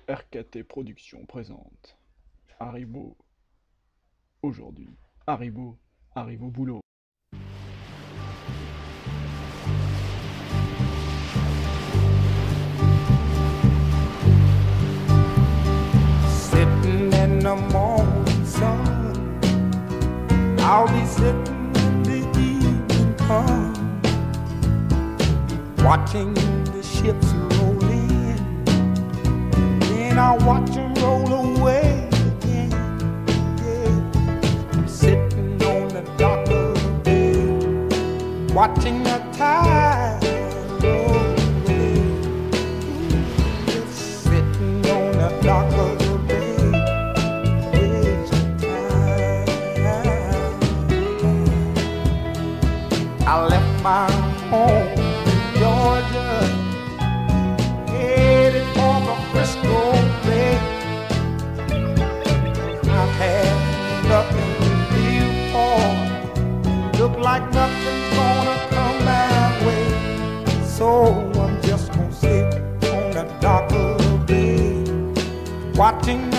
RKT Productions présente Haribo. Aujourd'hui, Haribo arrive au boulot. Sitting in the morning sun, I'll be sitting when the evening comes, watching the ships roll in, then I'll watch them roll away again. Yeah, I'm sitting on the dock of the bay, watching the tide roll away. Just sitting on the dock of the bay, wasting time. I left my home in Georgia, headed for the Frisco Bay. I've had nothing to live for, look like nothing's gonna come my way. So I'm just gonna sit on the dock of the bay, watching